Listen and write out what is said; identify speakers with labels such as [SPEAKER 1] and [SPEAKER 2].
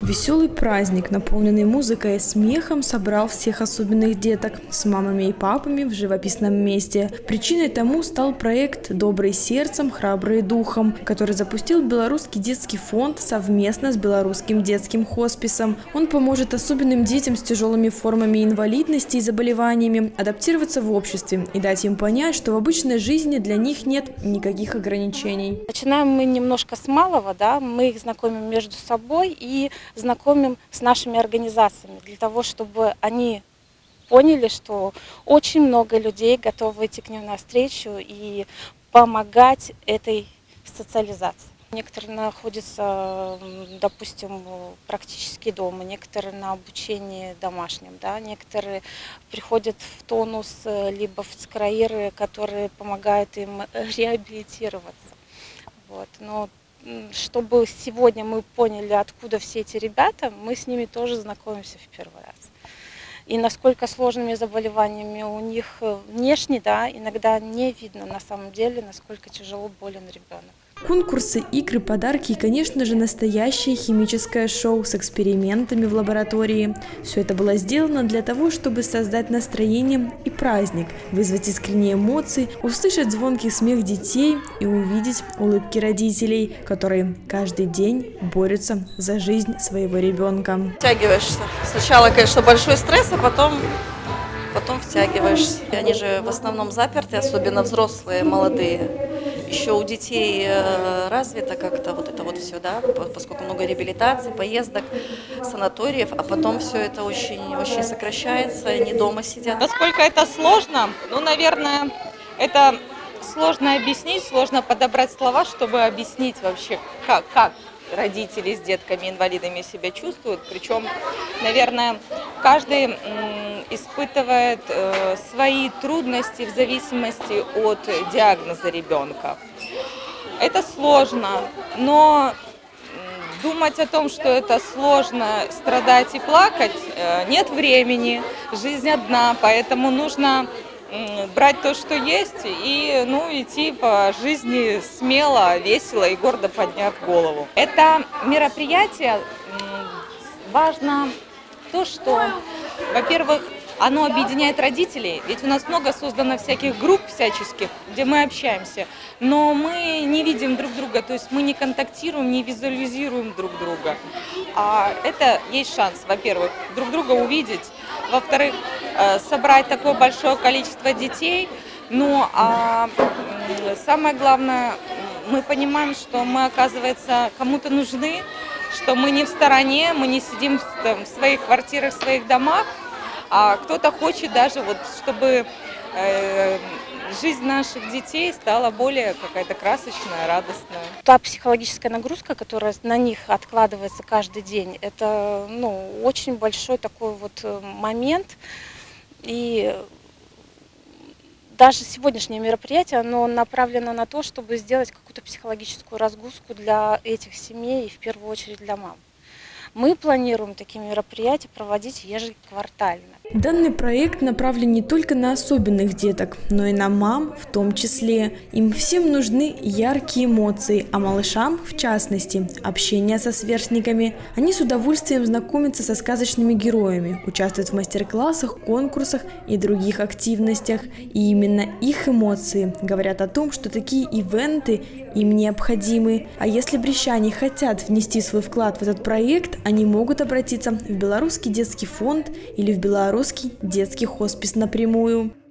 [SPEAKER 1] Веселый праздник, наполненный музыкой и смехом, собрал всех особенных деток с мамами и папами в живописном месте. Причиной тому стал проект «Добрый сердцем, храбрый духом», который запустил Белорусский детский фонд совместно с Белорусским детским хосписом. Он поможет особенным детям с тяжелыми формами инвалидности и заболеваниями адаптироваться в обществе и дать им понять, что в обычной жизни для них нет никаких ограничений.
[SPEAKER 2] Начинаем мы немножко с малого, да, мы их знакомим между собой и знакомим с нашими организациями, для того, чтобы они поняли, что очень много людей готовы идти к ним навстречу и помогать этой социализации. Некоторые находятся, допустим, практически дома, некоторые на обучении домашнем, да, некоторые приходят в тонус, либо в скроиры, которые помогают им реабилитироваться. Вот. Но чтобы сегодня мы поняли, откуда все эти ребята, мы с ними тоже знакомимся в первый раз. И насколько сложными заболеваниями у них внешне, да, иногда не видно на самом деле, насколько тяжело болен ребенок.
[SPEAKER 1] Конкурсы, игры, подарки и, конечно же, настоящее химическое шоу с экспериментами в лаборатории. Все это было сделано для того, чтобы создать настроение и праздник, вызвать искренние эмоции, услышать звонкий смех детей и увидеть улыбки родителей, которые каждый день борются за жизнь своего ребенка.
[SPEAKER 3] Втягиваешься. Сначала, конечно, большой стресс, а потом втягиваешься. Они же в основном заперты, особенно взрослые, молодые. Еще у детей развито как-то вот это вот все, да, поскольку много реабилитаций, поездок, санаториев, а потом все это очень сокращается, они дома сидят.
[SPEAKER 4] Насколько это сложно? Ну, наверное, это сложно объяснить, сложно подобрать слова, чтобы объяснить вообще, как родители с детками-инвалидами себя чувствуют. Причем, наверное, каждый испытывает свои трудности в зависимости от диагноза ребенка. Это сложно, но думать о том, что это сложно, страдать и плакать, нет времени, жизнь одна, поэтому нужно брать то, что есть, и идти по жизни смело, весело и гордо подняв голову. Это мероприятие важно то, что, во-первых, оно объединяет родителей, ведь у нас много создано всяких групп всяческих, где мы общаемся, но мы не видим друг друга, то есть мы не контактируем, не визуализируем друг друга. А это есть шанс, во-первых, друг друга увидеть, во-вторых, собрать такое большое количество детей, а самое главное, мы понимаем, что мы, оказывается, кому-то нужны, что мы не в стороне, мы не сидим в своих квартирах, в своих домах, а кто-то хочет даже, чтобы жизнь наших детей стала более какая-то красочная, радостная.
[SPEAKER 2] Та психологическая нагрузка, которая на них откладывается каждый день, это очень большой такой момент. И даже сегодняшнее мероприятие, оно направлено на то, чтобы сделать какую-то психологическую разгрузку для этих семей и в первую очередь для мам. Мы планируем такие мероприятия проводить ежеквартально.
[SPEAKER 1] Данный проект направлен не только на особенных деток, но и на мам в том числе. Им всем нужны яркие эмоции, а малышам, в частности, общение со сверстниками. Они с удовольствием знакомятся со сказочными героями, участвуют в мастер-классах, конкурсах и других активностях. И именно их эмоции говорят о том, что такие ивенты им необходимы. А если брещане хотят внести свой вклад в этот проект, они могут обратиться в Белорусский детский фонд или в Белорусский детский хоспис напрямую.